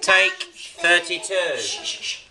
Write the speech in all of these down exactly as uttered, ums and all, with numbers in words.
Take thirty-two. Shh, shh, shh.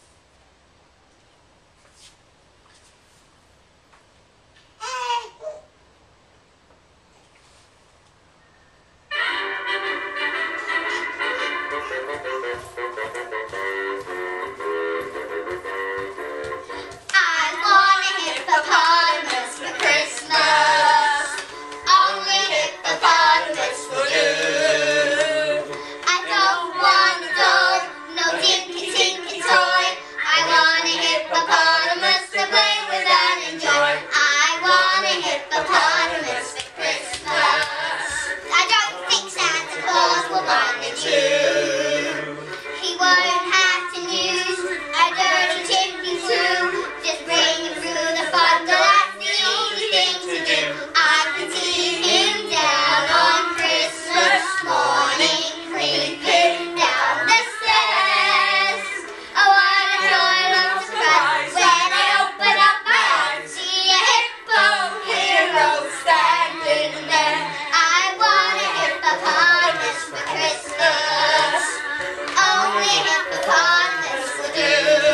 I want a hippopotamus for Christmas. Only hippopotamus will do. I don't want a dog, no dinky tinky toy. I want a hippopotamus to play with and enjoy. I want a hippopotamus for Christmas. I don't think Santa Claus will mind the Jew. He won't have to use a dirty chimney too. Just bring him through the fun, that's the easy thing to do. I can see him down on Christmas morning, creeping down the stairs. Oh, what a joy of surprise when I open up my eyes, see a hippo hero standing there. I want a hippopotamus for Christmas. Only hippopotamus will do.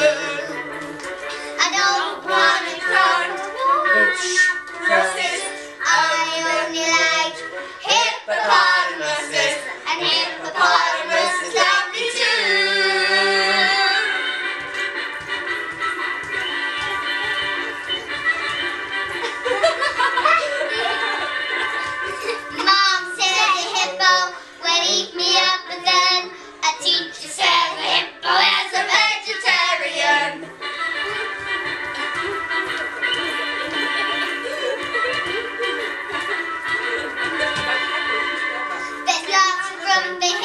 I don't want a crocodile. I only like hippopotamuses, and hippopotamuses love me too. Mom said a hippo would eat me up, and then a teacher said a hippo is a vegetarian. There's lots of grumpy